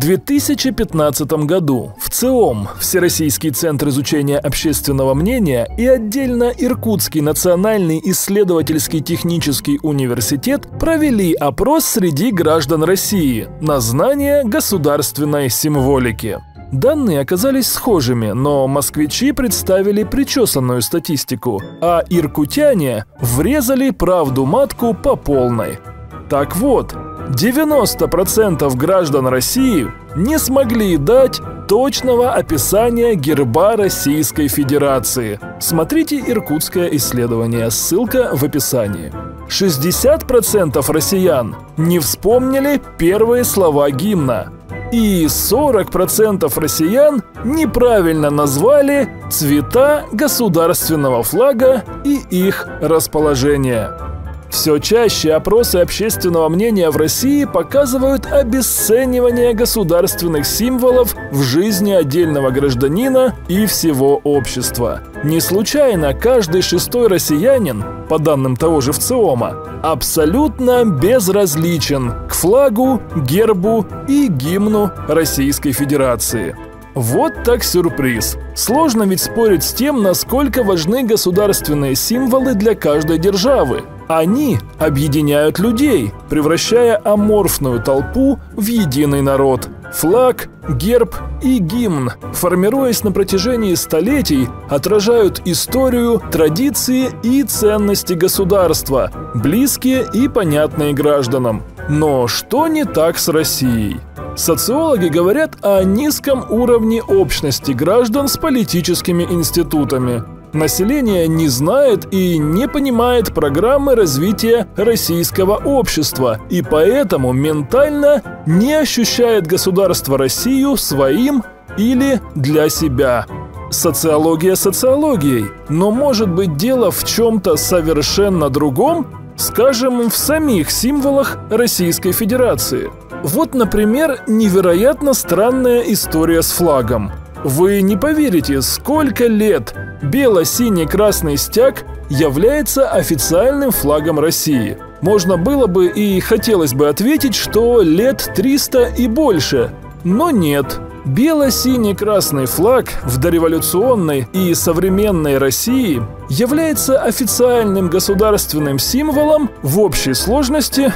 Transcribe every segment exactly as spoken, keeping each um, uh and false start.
две тысячи пятнадцатом году в ЦИОМ, Всероссийский центр изучения общественного мнения, и отдельно Иркутский национальный исследовательский технический университет провели опрос среди граждан России на знание государственной символики. Данные оказались схожими, но москвичи представили причесанную статистику, а иркутяне врезали правду матку по полной. Так вот, девяносто процентов граждан России не смогли дать точного описания герба Российской Федерации. Смотрите иркутское исследование, ссылка в описании. шестьдесят процентов россиян не вспомнили первые слова гимна. И сорок процентов россиян неправильно назвали цвета государственного флага и их расположение. Все чаще опросы общественного мнения в России показывают обесценивание государственных символов в жизни отдельного гражданина и всего общества. Не случайно каждый шестой россиянин, по данным того же ВЦИОМа, абсолютно безразличен к флагу, гербу и гимну Российской Федерации. Вот так сюрприз. Сложно ведь спорить с тем, насколько важны государственные символы для каждой державы. Они объединяют людей, превращая аморфную толпу в единый народ. Флаг, герб и гимн, формируясь на протяжении столетий, отражают историю, традиции и ценности государства, близкие и понятные гражданам. Но что не так с Россией? Социологи говорят о низком уровне общности граждан с политическими институтами. Население не знает и не понимает программы развития российского общества и поэтому ментально не ощущает государство Россию своим или для себя. Социология социологией, но может быть дело в чем-то совершенно другом, скажем, в самих символах Российской Федерации. Вот, например, невероятно странная история с флагом. Вы не поверите, сколько лет бело-синий-красный стяг является официальным флагом России. Можно было бы и хотелось бы ответить, что лет триста и больше, но нет. Бело-синий-красный флаг в дореволюционной и современной России является официальным государственным символом в общей сложности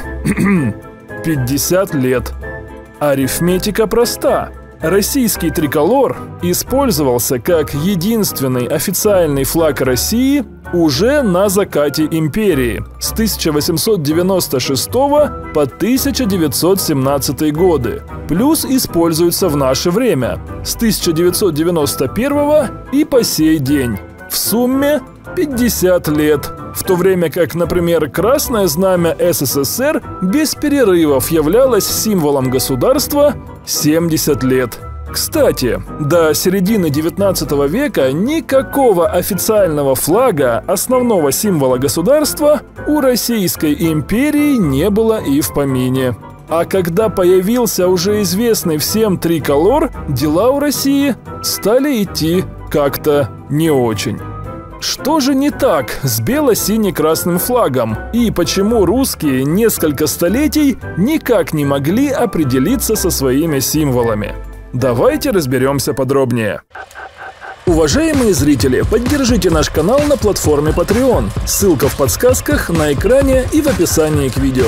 пятьдесят лет. Арифметика проста. Российский триколор использовался как единственный официальный флаг России уже на закате империи с тысяча восемьсот девяносто шестого по тысяча девятьсот семнадцатый годы, плюс используется в наше время с тысяча девятьсот девяносто первого и по сей день. В сумме пятьдесят лет, в то время как, например, Красное Знамя СССР без перерывов являлось символом государства семьдесят лет. Кстати, до середины девятнадцатого века никакого официального флага, основного символа государства, у Российской империи не было и в помине. А когда появился уже известный всем триколор, дела у России стали идти как-то не очень. Что же не так с бело-сине-красным флагом? И почему русские несколько столетий никак не могли определиться со своими символами? Давайте разберемся подробнее. Уважаемые зрители, поддержите наш канал на платформе Patreon. Ссылка в подсказках, на экране и в описании к видео.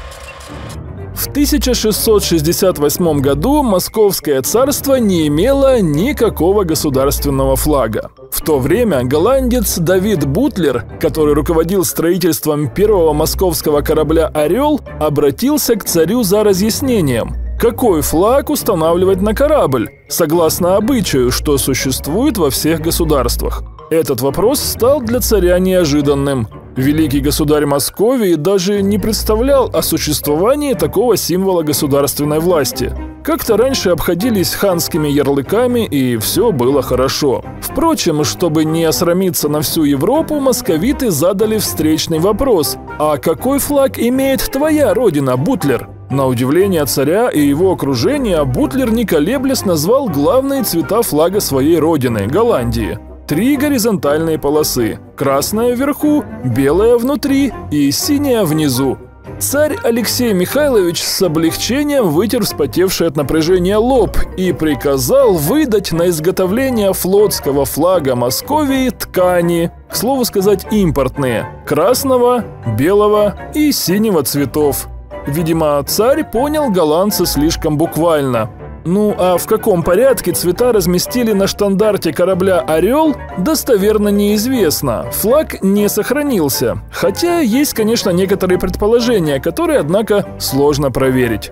В тысяча шестьсот шестьдесят восьмом году Московское царство не имело никакого государственного флага. В то время голландец Давид Бутлер, который руководил строительством первого московского корабля «Орел», обратился к царю за разъяснением, какой флаг устанавливать на корабль, согласно обычаю, что существует во всех государствах. Этот вопрос стал для царя неожиданным. Великий государь Московии даже не представлял о существовании такого символа государственной власти. Как-то раньше обходились ханскими ярлыками, и все было хорошо. Впрочем, чтобы не осрамиться на всю Европу, московиты задали встречный вопрос: «А какой флаг имеет твоя родина, Бутлер?» На удивление царя и его окружения, Бутлер, не колеблясь, назвал главные цвета флага своей родины – Голландии. Три горизонтальные полосы – красная вверху, белая внутри и синяя внизу. Царь Алексей Михайлович с облегчением вытер вспотевший от напряжения лоб и приказал выдать на изготовление флотского флага Московии ткани, к слову сказать, импортные – красного, белого и синего цветов. Видимо, царь понял голландца слишком буквально. Ну а в каком порядке цвета разместили на штандарте корабля «Орел» достоверно неизвестно. Флаг не сохранился. Хотя есть, конечно, некоторые предположения, которые, однако, сложно проверить.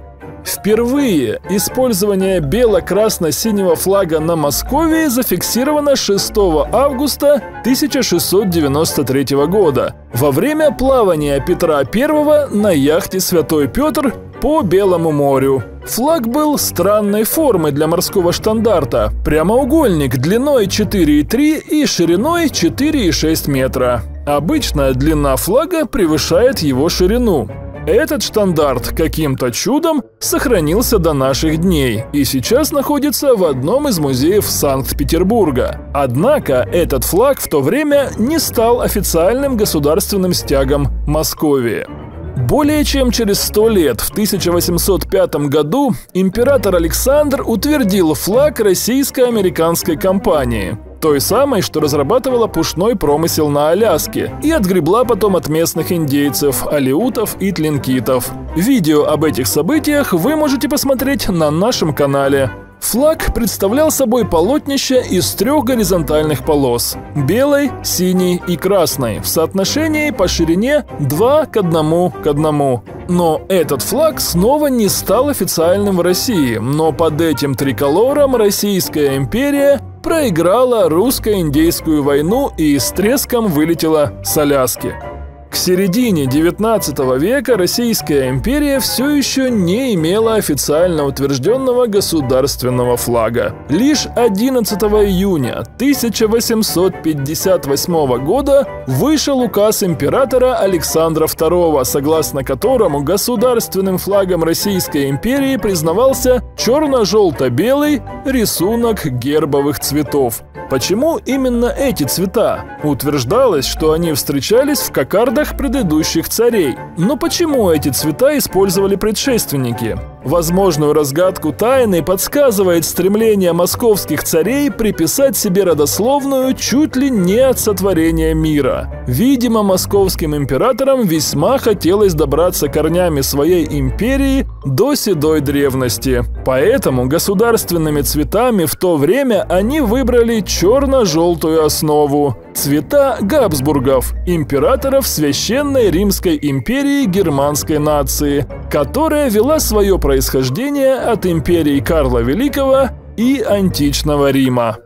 Впервые использование бело-красно-синего флага на Московии зафиксировано шестого августа тысяча шестьсот девяносто третьего года во время плавания Петра Первого на яхте «Святой Петр» по Белому морю. Флаг был странной формы для морского штандарта. Прямоугольник длиной четыре и три и шириной четыре и шесть метра. Обычная длина флага превышает его ширину. Этот штандарт каким-то чудом сохранился до наших дней и сейчас находится в одном из музеев Санкт-Петербурга. Однако этот флаг в то время не стал официальным государственным стягом Московии. Более чем через сто лет, в тысяча восемьсот пятом году, император Александр утвердил флаг российско-американской компании, той самой, что разрабатывала пушной промысел на Аляске и отгребла потом от местных индейцев, алеутов и тлинкитов. Видео об этих событиях вы можете посмотреть на нашем канале. Флаг представлял собой полотнище из трех горизонтальных полос – белой, синей и красной, в соотношении по ширине два к одному к одному. Но этот флаг снова не стал официальным в России, но под этим триколором Российская империя проиграла русско-индейскую войну и с треском вылетела с Аляски. К середине девятнадцатого века Российская империя все еще не имела официально утвержденного государственного флага. Лишь одиннадцатого июня тысяча восемьсот пятьдесят восьмого года вышел указ императора Александра Второго, согласно которому государственным флагом Российской империи признавался черно-желто-белый рисунок гербовых цветов. Почему именно эти цвета? Утверждалось, что они встречались в кокардах предыдущих царей. Но почему эти цвета использовали предшественники? Возможную разгадку тайны подсказывает стремление московских царей приписать себе родословную чуть ли не от сотворения мира. Видимо, московским императорам весьма хотелось добраться корнями своей империи до седой древности. Поэтому государственными цветами в то время они выбрали черно-желтую основу. Цвета Габсбургов, императоров Священной Римской империи германской нации, которая вела свое происхождение от империи Карла Великого и античного Рима.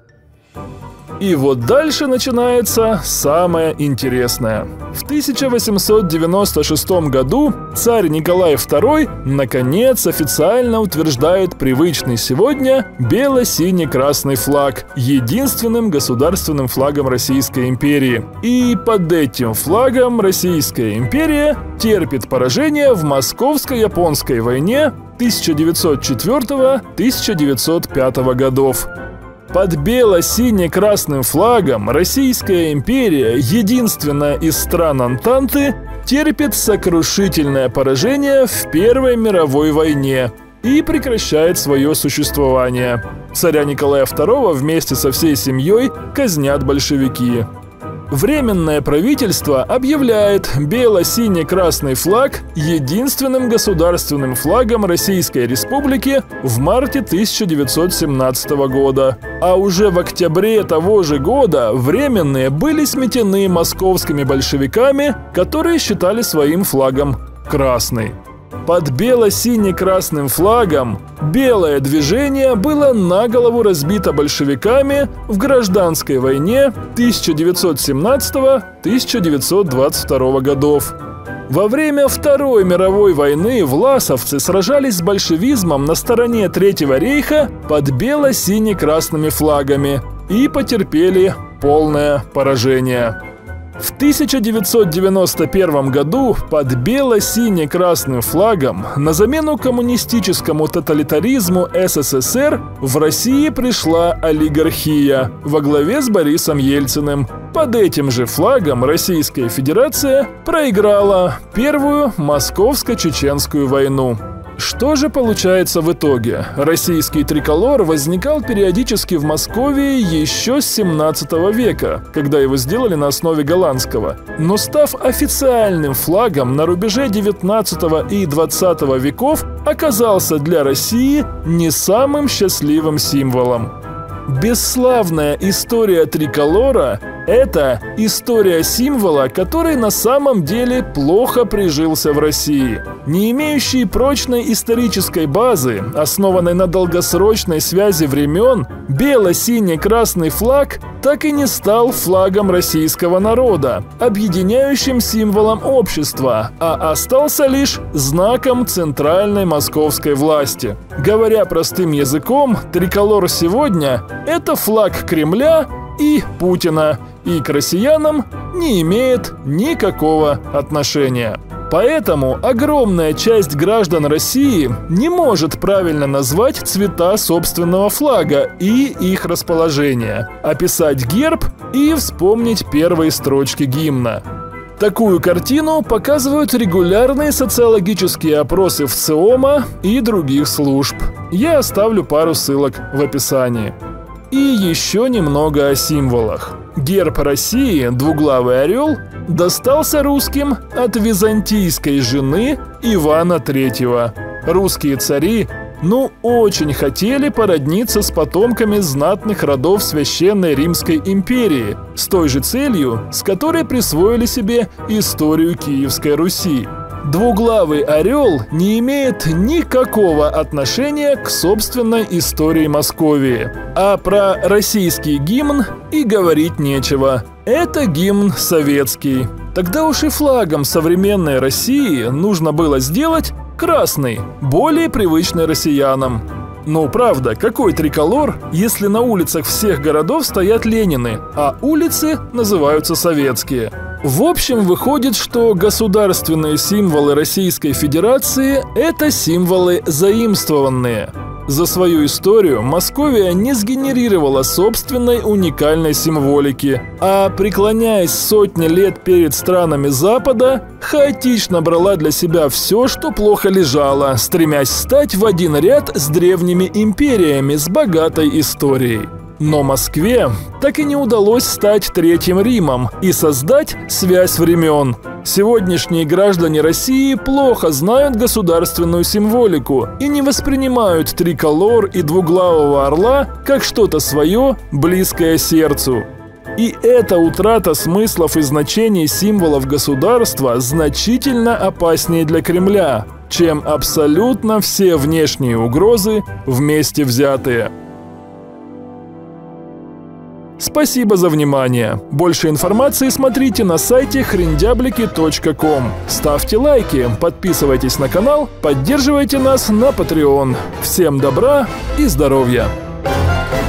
И вот дальше начинается самое интересное. В тысяча восемьсот девяносто шестом году царь Николай Второй наконец официально утверждает привычный сегодня бело-синий-красный флаг единственным государственным флагом Российской империи. И под этим флагом Российская империя терпит поражение в Московско-японской войне тысяча девятьсот четвёртого — тысяча девятьсот пятого годов. Под бело-сине-красным флагом Российская империя, единственная из стран Антанты, терпит сокрушительное поражение в Первой мировой войне и прекращает свое существование. Царя Николая Второго вместе со всей семьей казнят большевики. Временное правительство объявляет бело-сине-красный флаг единственным государственным флагом Российской Республики в марте тысяча девятьсот семнадцатого года. А уже в октябре того же года временные были сметены московскими большевиками, которые считали своим флагом красный. Под бело-сине-красным флагом белое движение было на голову разбито большевиками в гражданской войне тысяча девятьсот семнадцатого — тысяча девятьсот двадцать второго годов. Во время Второй мировой войны власовцы сражались с большевизмом на стороне Третьего рейха под бело-сине-красными флагами и потерпели полное поражение. В тысяча девятьсот девяносто первом году под бело-сине-красным флагом на замену коммунистическому тоталитаризму СССР в России пришла олигархия во главе с Борисом Ельциным. Под этим же флагом Российская Федерация проиграла Первую Московско-Чеченскую войну. Что же получается в итоге? Российский триколор возникал периодически в Москве еще с семнадцатого века, когда его сделали на основе голландского. Но став официальным флагом на рубеже девятнадцатого и двадцатого веков, оказался для России не самым счастливым символом. Бесславная история триколора – это история символа, который на самом деле плохо прижился в России. Не имеющий прочной исторической базы, основанной на долгосрочной связи времен, бело-синий-красный флаг так и не стал флагом российского народа, объединяющим символом общества, а остался лишь знаком центральной московской власти. Говоря простым языком, триколор сегодня – это флаг Кремля и Путина, и к россиянам не имеет никакого отношения. Поэтому огромная часть граждан России не может правильно назвать цвета собственного флага и их расположение, описать герб и вспомнить первые строчки гимна. Такую картину показывают регулярные социологические опросы ВЦИОМа и других служб. Я оставлю пару ссылок в описании. И еще немного о символах. Герб России, двуглавый орел, достался русским от византийской жены Ивана Третьего. Русские цари, ну, очень хотели породниться с потомками знатных родов Священной Римской империи, с той же целью, с которой присвоили себе историю Киевской Руси. Двуглавый орел не имеет никакого отношения к собственной истории Московии. А про российский гимн и говорить нечего. Это гимн советский. Тогда уж и флагом современной России нужно было сделать красный, более привычный россиянам. Ну правда, какой триколор, если на улицах всех городов стоят Ленины, а улицы называются советские? В общем, выходит, что государственные символы Российской Федерации – это символы заимствованные. За свою историю Московия не сгенерировала собственной уникальной символики, а, преклоняясь сотни лет перед странами Запада, хаотично брала для себя все, что плохо лежало, стремясь стать в один ряд с древними империями с богатой историей. Но Москве так и не удалось стать Третьим Римом и создать связь времен. Сегодняшние граждане России плохо знают государственную символику и не воспринимают триколор и двуглавого орла как что-то свое, близкое сердцу. И эта утрата смыслов и значений символов государства значительно опаснее для Кремля, чем абсолютно все внешние угрозы вместе взятые. Спасибо за внимание. Больше информации смотрите на сайте хрендяблики точка ком. Ставьте лайки, подписывайтесь на канал, поддерживайте нас на Patreon. Всем добра и здоровья!